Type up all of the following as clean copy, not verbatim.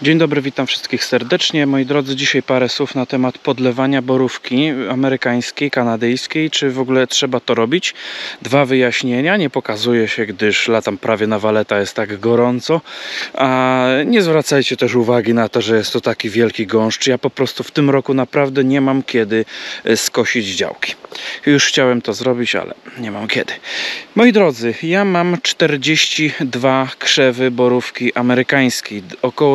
Dzień dobry, witam wszystkich serdecznie. Moi drodzy, dzisiaj parę słów na temat podlewania borówki amerykańskiej, kanadyjskiej. Czy w ogóle trzeba to robić? Dwa wyjaśnienia. Nie pokazuje się, gdyż latam prawie na waleta, jest tak gorąco. A nie zwracajcie też uwagi na to, że jest to taki wielki gąszcz. Ja po prostu w tym roku naprawdę nie mam kiedy skosić działki. Już chciałem to zrobić, ale nie mam kiedy. Moi drodzy, ja mam 42 krzewy borówki amerykańskiej. Około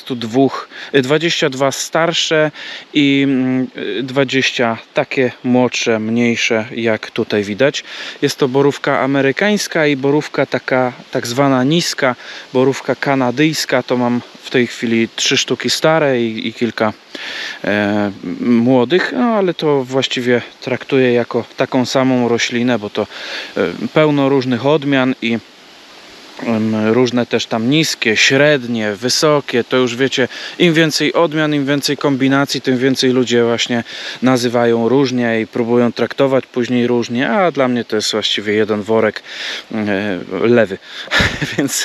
22 starsze i 20 takie młodsze, mniejsze, jak tutaj widać. Jest to borówka amerykańska i borówka taka tak zwana niska, borówka kanadyjska. To mam w tej chwili 3 sztuki stare i kilka młodych, no ale to właściwie traktuję jako taką samą roślinę, bo to pełno różnych odmian i różne też tam niskie, średnie, wysokie. To już wiecie, im więcej odmian, im więcej kombinacji, tym więcej ludzie właśnie nazywają różnie i próbują traktować później różnie, a dla mnie to jest właściwie jeden worek lewy. Więc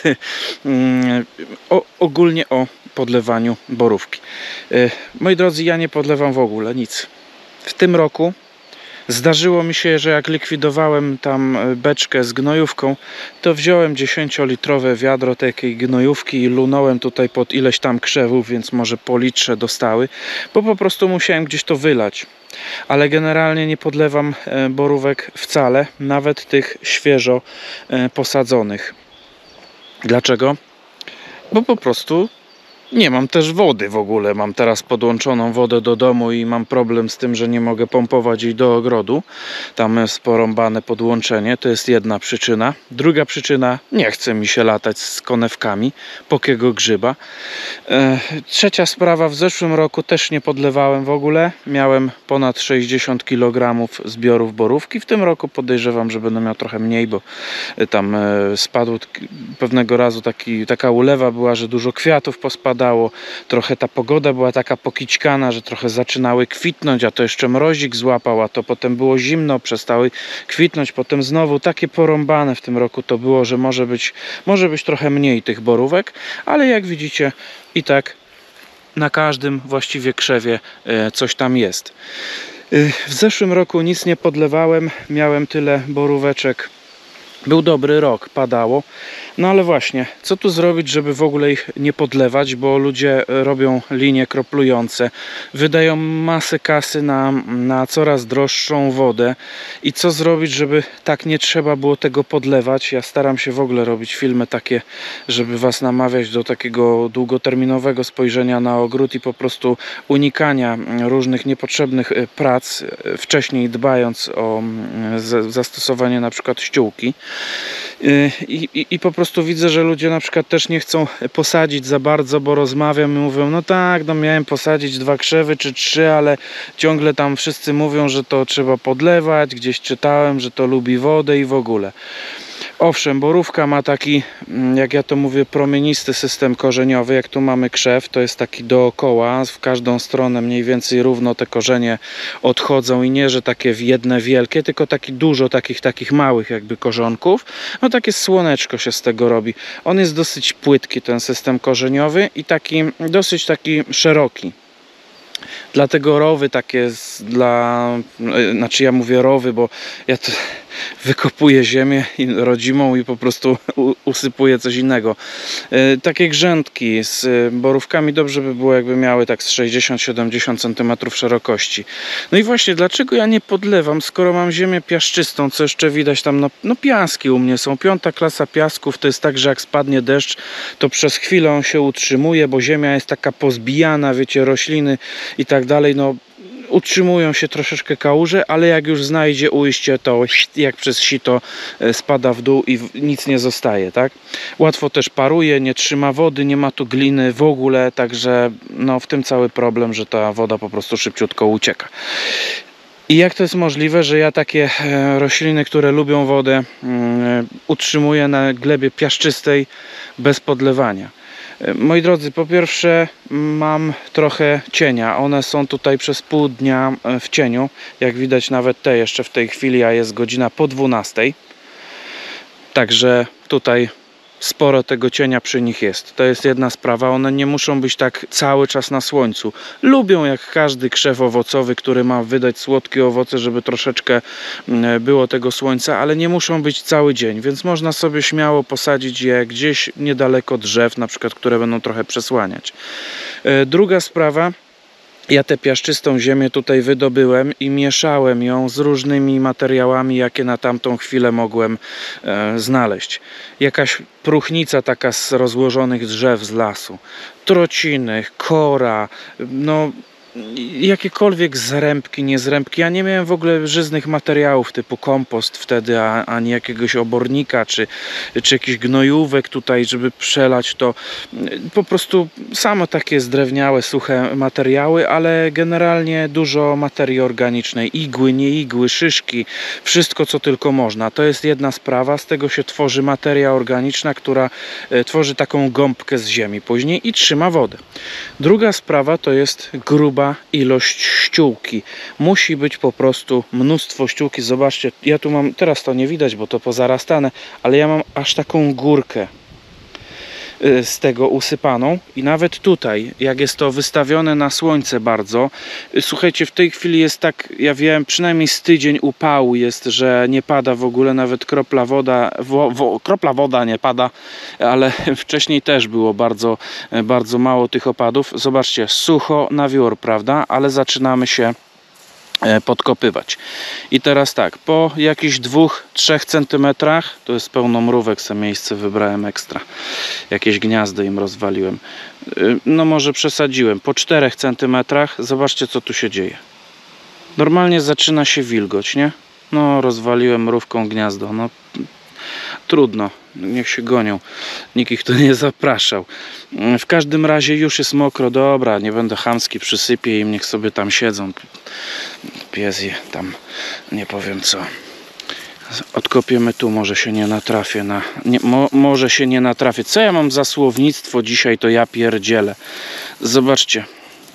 ogólnie o podlewaniu borówki. Moi drodzy, ja nie podlewam w ogóle nic. W tym roku zdarzyło mi się, że jak likwidowałem tam beczkę z gnojówką, to wziąłem 10-litrowe wiadro takiej gnojówki i lunąłem tutaj pod ileś tam krzewów, więc może po litrze dostały, bo po prostu musiałem gdzieś to wylać. Ale generalnie nie podlewam borówek wcale, nawet tych świeżo posadzonych. Dlaczego? Bo po prostu nie mam też wody w ogóle. Mam teraz podłączoną wodę do domu i mam problem z tym, że nie mogę pompować jej do ogrodu. Tam jest porąbane podłączenie. To jest jedna przyczyna. Druga przyczyna, nie chce mi się latać z konewkami pokiego grzyba. Trzecia sprawa, w zeszłym roku też nie podlewałem w ogóle. Miałem ponad 60 kg zbiorów borówki. W tym roku podejrzewam, że będę miał trochę mniej, bo tam spadł pewnego razu taka ulewa była, że dużo kwiatów pospadało. Trochę ta pogoda była taka pokićkana, że trochę zaczynały kwitnąć, a to jeszcze mrozik złapał, a to potem było zimno, przestały kwitnąć, potem znowu takie porąbane w tym roku to było, że może być trochę mniej tych borówek, ale jak widzicie i tak na każdym właściwie krzewie coś tam jest. W zeszłym roku nic nie podlewałem, miałem tyle boróweczek. Był dobry rok, padało. No ale właśnie, co tu zrobić, żeby w ogóle ich nie podlewać, bo ludzie robią linie kroplujące, wydają masę kasy na coraz droższą wodę. I co zrobić, żeby tak nie trzeba było tego podlewać? Ja staram się w ogóle robić filmy takie, żeby was namawiać do takiego długoterminowego spojrzenia na ogród i po prostu unikania różnych niepotrzebnych prac, wcześniej dbając o zastosowanie na przykład ściółki. I po prostu widzę, że ludzie na przykład też nie chcą posadzić za bardzo, bo rozmawiam i mówią, no tak, no miałem posadzić 2 krzewy czy 3, ale ciągle tam wszyscy mówią, że to trzeba podlewać, gdzieś czytałem, że to lubi wodę i w ogóle. Owszem, borówka ma taki, jak ja to mówię, promienisty system korzeniowy. Jak tu mamy krzew, to jest taki dookoła, w każdą stronę mniej więcej równo te korzenie odchodzą i nie, że takie jedne wielkie, tylko taki dużo takich małych jakby korzonków. No takie słoneczko się z tego robi. On jest dosyć płytki, ten system korzeniowy i dosyć taki szeroki. Dlatego rowy takie znaczy ja mówię rowy, bo ja to wykopuję ziemię rodzimą i po prostu usypuję coś innego. Takie grzędki z borówkami dobrze by było, jakby miały tak z 60-70 cm szerokości. No i właśnie, dlaczego ja nie podlewam, skoro mam ziemię piaszczystą, co jeszcze widać tam, no piaski u mnie są, 5. klasa piasków, to jest tak, że jak spadnie deszcz, to przez chwilę on się utrzymuje, bo ziemia jest taka pozbijana, wiecie, rośliny i tak dalej, no utrzymują się troszeczkę kałuże, ale jak już znajdzie ujście, to jak przez sito spada w dół i nic nie zostaje, tak? Łatwo też paruje, nie trzyma wody, nie ma tu gliny w ogóle, także no w tym cały problem, że ta woda po prostu szybciutko ucieka. I jak to jest możliwe, że ja takie rośliny, które lubią wodę, utrzymuję na glebie piaszczystej bez podlewania? Moi drodzy, po pierwsze mam trochę cienia. One są tutaj przez pół dnia w cieniu. Jak widać nawet te jeszcze w tej chwili, a jest godzina po 12. Także tutaj sporo tego cienia przy nich jest. To jest jedna sprawa. One nie muszą być tak cały czas na słońcu. Lubią, jak każdy krzew owocowy, który ma wydać słodkie owoce, żeby troszeczkę było tego słońca, ale nie muszą być cały dzień, więc można sobie śmiało posadzić je gdzieś niedaleko drzew, na przykład, które będą trochę przesłaniać. Druga sprawa. Ja tę piaszczystą ziemię tutaj wydobyłem i mieszałem ją z różnymi materiałami, jakie na tamtą chwilę mogłem znaleźć. Jakaś próchnica taka z rozłożonych drzew z lasu, trociny, kora, no jakiekolwiek zrębki, niezrębki. Ja nie miałem w ogóle żyznych materiałów typu kompost wtedy, ani jakiegoś obornika, czy jakichś gnojówek tutaj, żeby przelać to. Po prostu same takie zdrewniałe, suche materiały, ale generalnie dużo materii organicznej. Igły, nie igły, szyszki, wszystko co tylko można. To jest jedna sprawa. Z tego się tworzy materia organiczna, która tworzy taką gąbkę z ziemi później i trzyma wodę. Druga sprawa to jest gruba ilość ściółki. Musi być po prostu mnóstwo ściółki. Zobaczcie, ja tu mam, teraz to nie widać, bo to pozarastane, ale ja mam aż taką górkę z tego usypaną i nawet tutaj, jak jest to wystawione na słońce bardzo, słuchajcie, w tej chwili jest tak, ja wiem, przynajmniej z tydzień upału jest, że nie pada w ogóle nawet kropla woda nie pada, ale wcześniej też było bardzo mało tych opadów. Zobaczcie, sucho na wiór, prawda, ale zaczynamy się podkopywać. I teraz tak, po jakichś 2-3 centymetrach, to jest pełnomrówek, sobie miejsce wybrałem ekstra, jakieś gniazdo im rozwaliłem, no może przesadziłem, po 4 centymetrach, zobaczcie co tu się dzieje. Normalnie zaczyna się wilgoć, nie? No rozwaliłem mrówką gniazdo, no trudno, niech się gonią, nikt ich tu nie zapraszał. W każdym razie już jest mokro, dobra, nie będę chamski, przysypię im, niech sobie tam siedzą. Pies je tam, nie powiem co. Odkopiemy tu, może się nie natrafię na... może się nie natrafię. Co ja mam za słownictwo dzisiaj, to ja pierdzielę. Zobaczcie.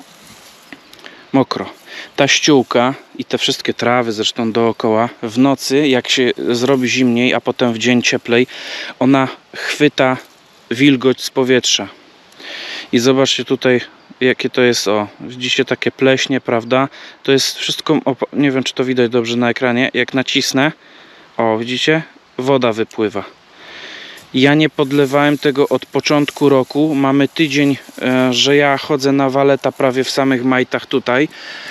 Mokro. Ta ściółka i te wszystkie trawy zresztą dookoła, w nocy jak się zrobi zimniej, a potem w dzień cieplej, ona chwyta wilgoć z powietrza. I zobaczcie tutaj, jakie to jest, o, widzicie takie pleśnie, prawda? To jest wszystko, nie wiem czy to widać dobrze na ekranie, jak nacisnę, o widzicie, woda wypływa. Ja nie podlewałem tego od początku roku. Mamy tydzień, że ja chodzę na waleta prawie w samych majtach tutaj.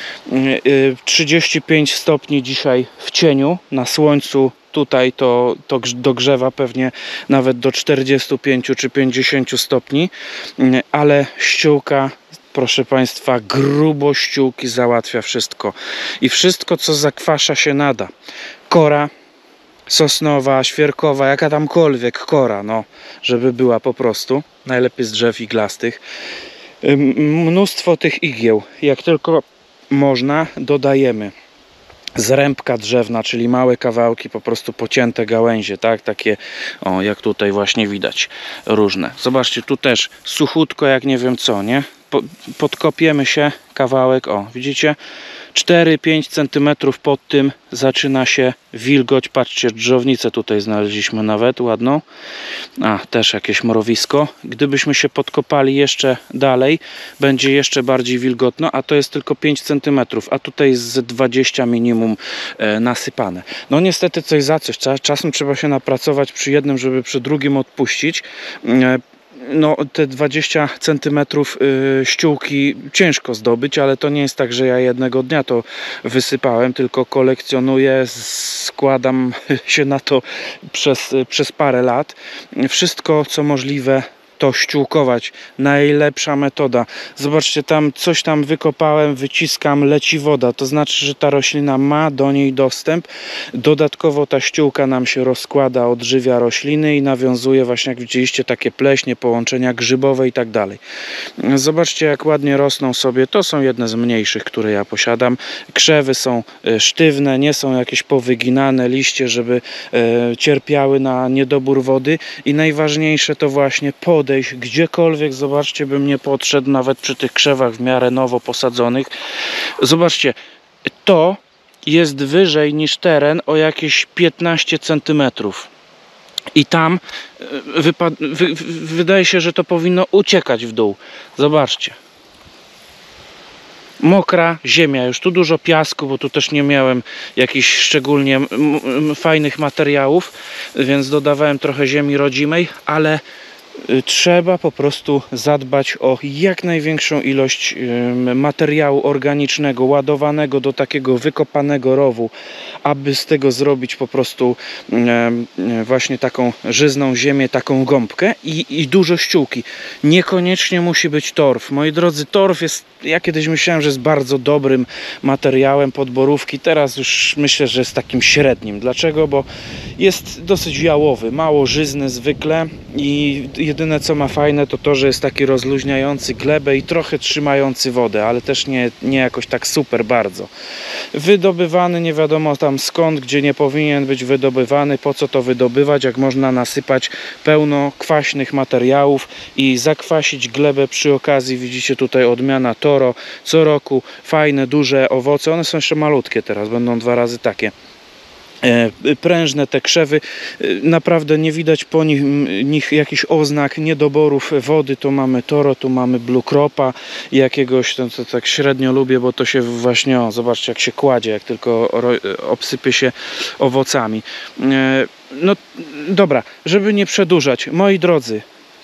35 stopni dzisiaj w cieniu, na słońcu tutaj to dogrzewa pewnie nawet do 45 czy 50 stopni, ale ściółka, proszę Państwa, grubo ściółki załatwia wszystko. I wszystko co zakwasza się nada. Kora sosnowa, świerkowa, jaka tamkolwiek kora, no, żeby była po prostu, najlepiej z drzew iglastych. Mnóstwo tych igieł, jak tylko można, dodajemy. Zrębka drzewna, czyli małe kawałki, po prostu pocięte gałęzie, tak, takie, o, jak tutaj właśnie widać, różne. Zobaczcie, tu też suchutko, jak nie wiem co, nie? Podkopiemy się kawałek, o, widzicie? 4-5 cm pod tym zaczyna się wilgoć. Patrzcie, drzownicę tutaj znaleźliśmy nawet ładną. A, też jakieś mrowisko. Gdybyśmy się podkopali jeszcze dalej, będzie jeszcze bardziej wilgotno, a to jest tylko 5 cm, a tutaj jest z 20 minimum nasypane. No niestety coś za coś. Czasem trzeba się napracować przy jednym, żeby przy drugim odpuścić. No te 20 cm ściółki ciężko zdobyć, ale to nie jest tak, że ja jednego dnia to wysypałem, tylko kolekcjonuję, składam się na to przez parę lat. Wszystko co możliwe to ściółkować. Najlepsza metoda. Zobaczcie, tam coś tam wykopałem, wyciskam, leci woda. To znaczy, że ta roślina ma do niej dostęp. Dodatkowo ta ściółka nam się rozkłada, odżywia rośliny i nawiązuje właśnie, jak widzieliście, takie pleśnie, połączenia grzybowe i tak dalej. Zobaczcie, jak ładnie rosną sobie. To są jedne z mniejszych, które ja posiadam. Krzewy są sztywne, nie są jakieś powyginane liście, żeby cierpiały na niedobór wody. I najważniejsze to właśnie podejść gdziekolwiek, zobaczcie, bym nie podszedł, nawet przy tych krzewach w miarę nowo posadzonych. Zobaczcie, to jest wyżej niż teren o jakieś 15 cm. I tam wydaje się, że to powinno uciekać w dół. Zobaczcie. Mokra ziemia, już tu dużo piasku, bo tu też nie miałem jakichś szczególnie fajnych materiałów, więc dodawałem trochę ziemi rodzimej, ale trzeba po prostu zadbać o jak największą ilość materiału organicznego ładowanego do takiego wykopanego rowu, aby z tego zrobić po prostu właśnie taką żyzną ziemię, taką gąbkę i dużo ściółki. Niekoniecznie musi być torf. Moi drodzy, torf jest, ja kiedyś myślałem, że jest bardzo dobrym materiałem pod borówki, teraz już myślę, że jest takim średnim. Dlaczego? Bo jest dosyć jałowy, mało żyzny zwykle i jedyne co ma fajne to to, że jest taki rozluźniający glebę i trochę trzymający wodę, ale też nie jakoś tak super bardzo. Wydobywany nie wiadomo tam skąd, gdzie nie powinien być wydobywany, po co to wydobywać, jak można nasypać pełno kwaśnych materiałów i zakwasić glebę przy okazji. Widzicie tutaj odmiana Toro, co roku fajne, duże owoce, one są jeszcze malutkie teraz, będą 2 razy takie. Prężne te krzewy, naprawdę nie widać po nich jakichś oznak niedoborów wody. Tu mamy Toro, tu mamy Blue Cropa jakiegoś, to tak średnio lubię, bo to się właśnie, o, zobaczcie jak się kładzie, jak tylko obsypie się owocami. No dobra, żeby nie przedłużać, moi drodzy,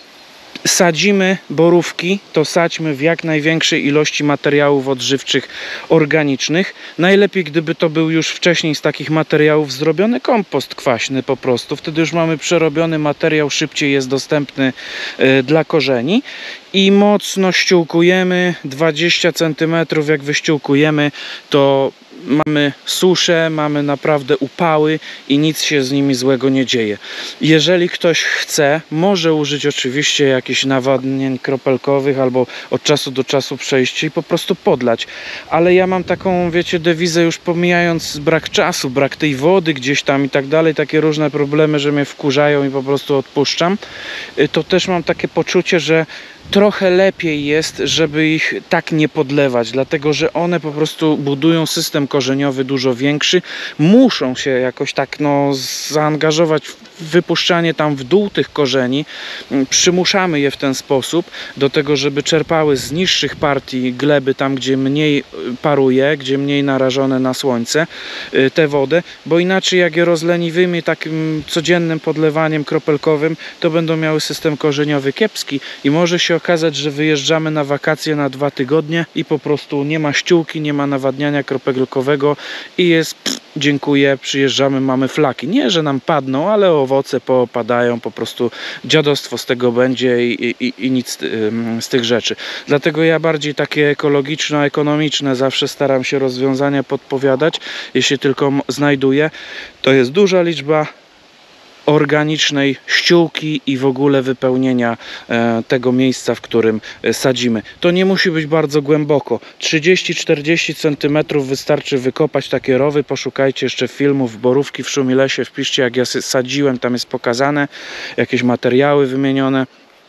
sadzimy borówki, to sadźmy w jak największej ilości materiałów odżywczych organicznych. Najlepiej gdyby to był już wcześniej z takich materiałów zrobiony kompost kwaśny po prostu. Wtedy już mamy przerobiony materiał, szybciej jest dostępny dla korzeni. I mocno ściółkujemy, 20 cm jak wyściółkujemy, to mamy suszę, mamy naprawdę upały i nic się z nimi złego nie dzieje. Jeżeli ktoś chce, może użyć oczywiście jakichś nawadnień kropelkowych albo od czasu do czasu przejść i po prostu podlać. Ale ja mam taką, wiecie, dewizę, już pomijając brak czasu, brak tej wody gdzieś tam i tak dalej, takie różne problemy, że mnie wkurzają i po prostu odpuszczam, to też mam takie poczucie, że trochę lepiej jest, żeby ich tak nie podlewać, dlatego że one po prostu budują system korzeniowy dużo większy, muszą się jakoś tak zaangażować w wypuszczanie tam w dół tych korzeni, przymuszamy je w ten sposób do tego, żeby czerpały z niższych partii gleby, tam gdzie mniej paruje, gdzie mniej narażone na słońce tę wodę, bo inaczej jak je rozleniwymi takim codziennym podlewaniem kropelkowym, to będą miały system korzeniowy kiepski i może się okazać, że wyjeżdżamy na wakacje na 2 tygodnie i po prostu nie ma ściółki, nie ma nawadniania kropelkowego i jest dziękuję, przyjeżdżamy, mamy flaki. Nie, że nam padną, ale owoce popadają, po prostu dziadostwo z tego będzie i nic z tych rzeczy. Dlatego ja bardziej takie ekologiczno-ekonomiczne zawsze staram się rozwiązania podpowiadać, jeśli tylko znajduję. To jest duża liczba organicznej ściółki i w ogóle wypełnienia tego miejsca, w którym sadzimy. To nie musi być bardzo głęboko. 30-40 cm wystarczy wykopać takie rowy. Poszukajcie jeszcze filmów borówki w Szumilesie, wpiszcie jak ja sadziłem, tam jest pokazane, jakieś materiały wymienione.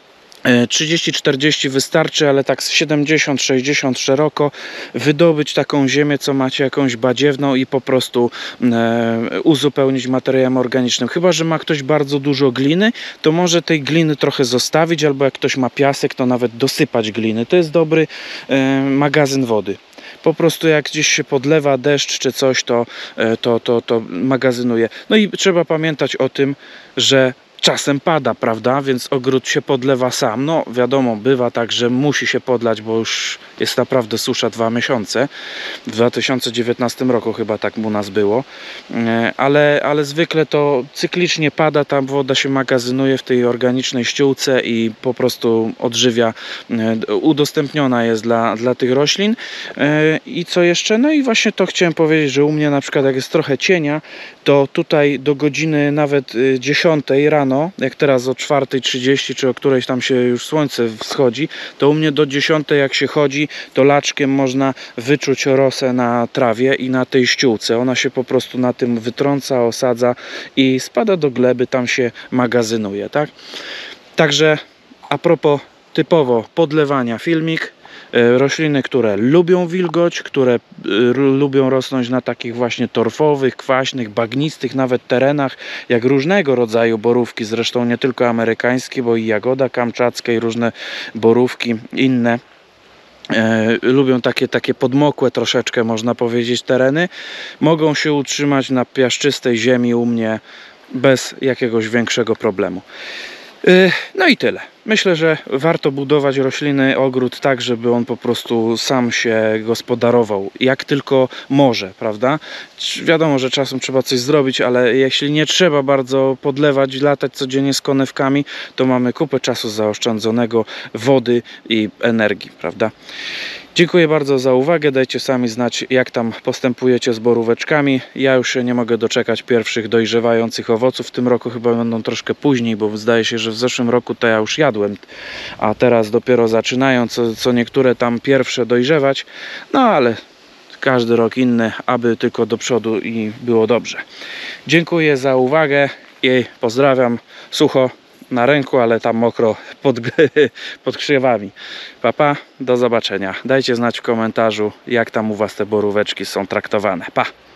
30-40 wystarczy, ale tak z 70-60 szeroko wydobyć taką ziemię, co macie jakąś badziewną i po prostu uzupełnić materiałem organicznym. Chyba że ma ktoś bardzo dużo gliny, to może tej gliny trochę zostawić, albo jak ktoś ma piasek, to nawet dosypać gliny. To jest dobry magazyn wody. Po prostu jak gdzieś się podlewa deszcz czy coś, to magazynuje. No i trzeba pamiętać o tym, że czasem pada, prawda? Więc ogród się podlewa sam. No wiadomo, bywa tak, że musi się podlać, bo już jest naprawdę susza 2 miesiące. W 2019 roku chyba tak u nas było. Ale zwykle to cyklicznie pada, tam woda się magazynuje w tej organicznej ściółce i po prostu odżywia, udostępniona jest dla tych roślin. I co jeszcze? No i właśnie to chciałem powiedzieć, że u mnie na przykład jak jest trochę cienia, to tutaj do godziny nawet 10 rano, jak teraz o 4:30 czy o którejś tam się już słońce wschodzi, to u mnie do 10 jak się chodzi, to laczkiem można wyczuć rosę na trawie i na tej ściółce. Ona się po prostu na tym wytrąca, osadza i spada do gleby, tam się magazynuje, tak? Także a propos typowo podlewania, filmik. Rośliny, które lubią wilgoć, które lubią rosnąć na takich właśnie torfowych, kwaśnych, bagnistych nawet terenach, jak różnego rodzaju borówki, zresztą nie tylko amerykańskie, bo i jagoda kamczacka i różne borówki inne. Lubią takie podmokłe troszeczkę, można powiedzieć, tereny. Mogą się utrzymać na piaszczystej ziemi u mnie bez jakiegoś większego problemu. No i tyle. Myślę, że warto budować rośliny, ogród tak, żeby on po prostu sam się gospodarował, jak tylko może, prawda? Wiadomo, że czasem trzeba coś zrobić, ale jeśli nie trzeba bardzo podlewać, latać codziennie z konewkami, to mamy kupę czasu zaoszczędzonego, wody i energii, prawda? Dziękuję bardzo za uwagę. Dajcie sami znać, jak tam postępujecie z boróweczkami. Ja już się nie mogę doczekać pierwszych dojrzewających owoców. W tym roku chyba będą troszkę później, bo zdaje się, że w zeszłym roku to ja już jadłem, a teraz dopiero zaczynają co niektóre tam pierwsze dojrzewać. No ale każdy rok inny, aby tylko do przodu i było dobrze. Dziękuję za uwagę i pozdrawiam. Sucho na ręku, ale tam mokro pod krzewami. Pa, do zobaczenia. Dajcie znać w komentarzu, jak tam u was te boróweczki są traktowane. Pa!